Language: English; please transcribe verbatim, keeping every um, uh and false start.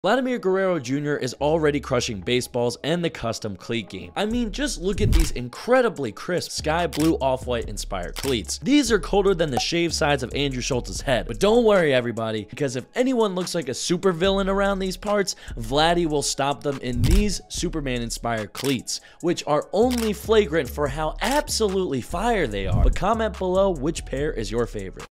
Vladdy Guerrero Junior is already crushing baseballs and the custom cleat game. I mean, just look at these incredibly crisp sky blue off-white inspired cleats. These are colder than the shaved sides of Andrew Schultz's head. But don't worry everybody, because if anyone looks like a supervillain around these parts, Vladdy will stop them in these Superman inspired cleats, which are only flagrant for how absolutely fire they are. But comment below which pair is your favorite.